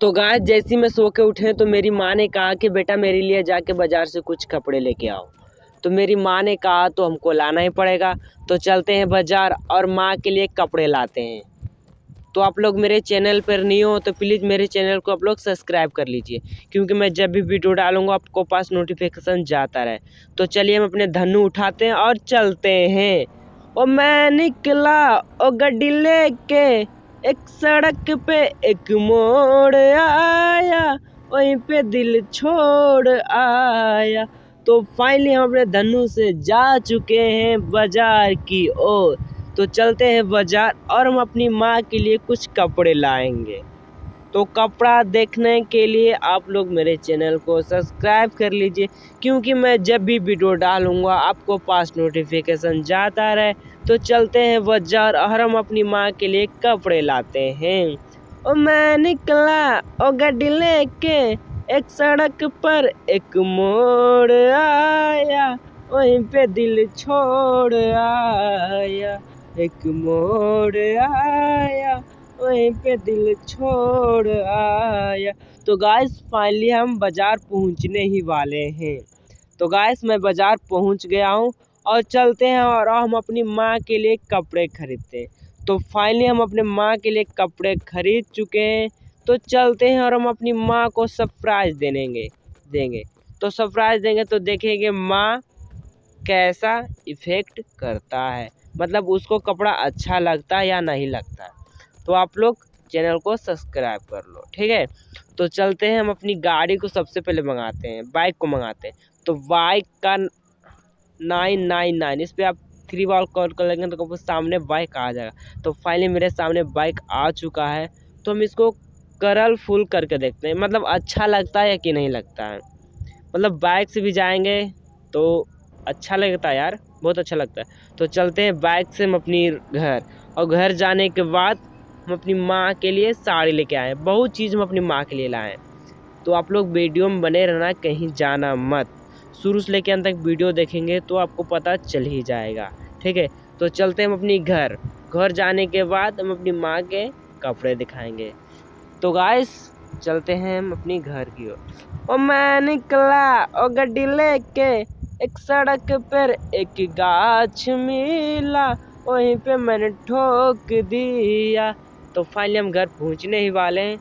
तो गाइस जैसे ही मैं सो के उठे तो मेरी माँ ने कहा कि बेटा मेरे लिए जाके बाज़ार से कुछ कपड़े लेके आओ। तो मेरी माँ ने कहा तो हमको लाना ही पड़ेगा। तो चलते हैं बाज़ार और माँ के लिए कपड़े लाते हैं। तो आप लोग मेरे चैनल पर नहीं हो तो प्लीज़ मेरे चैनल को आप लोग सब्सक्राइब कर लीजिए, क्योंकि मैं जब भी वीडियो डालूँगा आपको पास नोटिफिकेशन जाता रहे। तो चलिए हम अपने धन्नू उठाते हैं और चलते हैं। ओ मैं निकला ओ गड्डी लेके, एक सड़क पे एक मोड़ आया, वहीं पे दिल छोड़ आया। तो फाइनली हम अपने धन्नू से जा चुके हैं बाजार की ओर। तो चलते हैं बाजार और हम अपनी माँ के लिए कुछ कपड़े लाएंगे। तो कपड़ा देखने के लिए आप लोग मेरे चैनल को सब्सक्राइब कर लीजिए, क्योंकि मैं जब भी वीडियो डालूंगा आपको पास नोटिफिकेशन जाता रहे। तो चलते हैं बाजार और हम अपनी माँ के लिए कपड़े लाते हैं। ओ मैं निकला ओ गड्डी लेके, एक सड़क पर एक मोड़ आया, वहीं पे दिल छोड़ आया। एक मोड़ आया, वहीं पे दिल छोड़ आया। तो गाइस फाइनली हम बाज़ार पहुंचने ही वाले हैं। तो गाइस मैं बाज़ार पहुंच गया हूं और चलते हैं और हम अपनी माँ के लिए कपड़े खरीदते हैं। तो फाइनली हम अपने माँ के लिए कपड़े खरीद चुके हैं। तो चलते हैं और हम अपनी माँ को सरप्राइज़ देंगे। तो सरप्राइज़ देंगे तो देखेंगे माँ कैसा इफ़ेक्ट करता है, मतलब उसको कपड़ा अच्छा लगता है या नहीं लगता। तो आप लोग चैनल को सब्सक्राइब कर लो, ठीक है। तो चलते हैं हम अपनी गाड़ी को सबसे पहले मंगाते हैं, बाइक को मंगाते हैं। तो बाइक का 999 इस पर आप 3 बार कॉल कर लेंगे तो आपको सामने बाइक आ जाएगा। तो फाइनली मेरे सामने बाइक आ चुका है। तो हम इसको कलर फुल करके देखते हैं, मतलब अच्छा लगता है या कि नहीं लगता है। मतलब बाइक से भी जाएंगे तो अच्छा लगता है यार, बहुत अच्छा लगता है। तो चलते हैं बाइक से हम अपनी घर, और घर जाने के बाद हम अपनी माँ के लिए साड़ी लेके आए हैं। बहुत चीज़ हम अपनी माँ के लिए लाए हैं। तो आप लोग वीडियो में बने रहना, कहीं जाना मत। शुरू से लेकर अंत तक वीडियो देखेंगे तो आपको पता चल ही जाएगा, ठीक है। तो चलते हैं हम अपनी घर जाने के बाद हम अपनी माँ के कपड़े दिखाएंगे। तो गाइस चलते हैं हम अपनी घर की ओर। ओ मैं निकला ओ गड्डी लेके, एक सड़क पर एक गाछ मिला, वहीं पे मैंने ठोक दिया। तो फाइनली हम घर पहुंचने ही वाले हैं।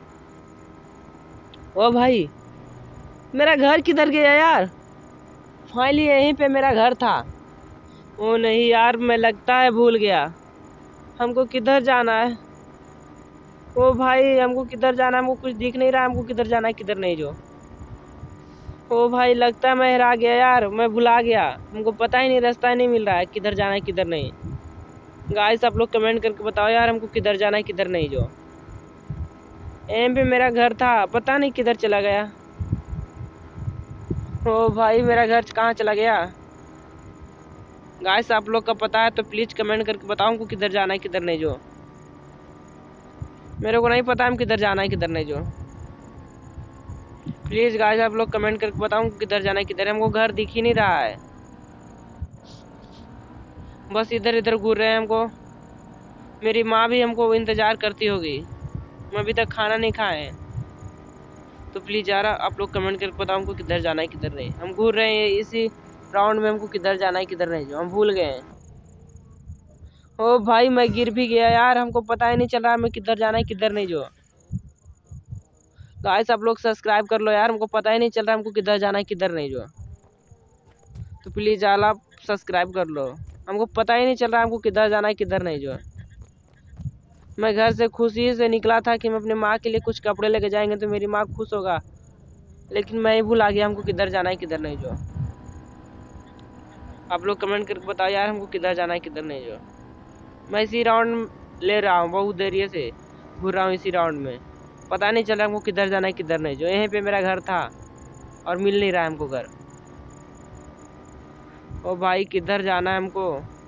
ओ भाई मेरा घर किधर गया यार? फाइनली यहीं पे मेरा घर था। ओ नहीं यार, मैं लगता है भूल गया। हमको किधर जाना है? ओ भाई हमको किधर जाना है? हमको कुछ दिख नहीं रहा, हमको किधर जाना है किधर नहीं जो। ओ भाई लगता है मैं हरा गया यार, मैं भुला गया। हमको पता ही नहीं, रास्ता नहीं मिल रहा है किधर जाना है किधर नहीं। गाइस आप लोग कमेंट करके बताओ यार हमको किधर जाना है किधर नहीं जो। एम पे मेरा घर था, पता नहीं किधर चला गया। ओ भाई मेरा घर कहाँ चला गया? गाइस आप लोग का पता है तो प्लीज़ कमेंट करके बताओ हमको किधर जाना है किधर नहीं जो। मेरे को नहीं पता हम किधर जाना है किधर नहीं जो। प्लीज़ गाइस आप लोग कमेंट करके बताओ किधर जाना है किधर। हमको घर दिख ही नहीं रहा है, बस इधर इधर घूर रहे हैं हमको। मेरी माँ भी हमको इंतज़ार करती होगी, मैं अभी तक खाना नहीं खाए। तो प्लीज़ यार आप लोग कमेंट करके बताओ हमको किधर जाना है किधर नहीं। हम घूर रहे हैं इसी राउंड में, हमको किधर जाना है किधर नहीं जो हम भूल गए हैं। ओ भाई मैं गिर भी गया यार, हमको पता ही नहीं चल रहा मैं किधर जाना है किधर नहीं जो। गाइस आप लोग सब्सक्राइब कर लो यार, हमको पता ही नहीं चल रहा हमको किधर जाना है किधर नहीं जो। तो प्लीज़ यार आप सब्सक्राइब कर लो, हमको पता ही नहीं चल रहा हमको किधर जाना है किधर नहीं जो। मैं घर से खुशी से निकला था कि मैं अपने माँ के लिए कुछ कपड़े लेके जाएंगे तो मेरी माँ खुश होगा, लेकिन मैं ही भुला गया हमको किधर जाना है किधर नहीं जो। आप लोग कमेंट करके बताओ यार हमको किधर जाना है किधर नहीं जो। मैं इसी राउंड ले रहा हूँ, बहुत देर से घूर रहा हूँ इसी राउंड में, पता नहीं चल रहा हमको किधर जाना है किधर नहीं जो। यहीं पे मेरा घर था और मिल नहीं रहा है हमको घर। ओ भाई किधर जाना है हमको?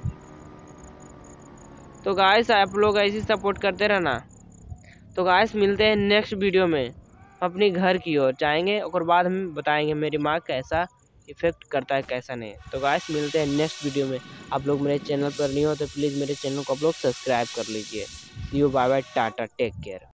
तो गाइस आप लोग ऐसे सपोर्ट करते रहना। तो गाइस मिलते हैं नेक्स्ट वीडियो में, अपनी घर की ओर जाएंगे और बाद हम बताएंगे मेरी माँ कैसा इफ़ेक्ट करता है कैसा नहीं। तो गाइस मिलते हैं नेक्स्ट वीडियो में। आप लोग मेरे चैनल पर नहीं हो तो प्लीज़ मेरे चैनल को आप लोग सब्सक्राइब कर लीजिए। See you, bye bye, tata, take care.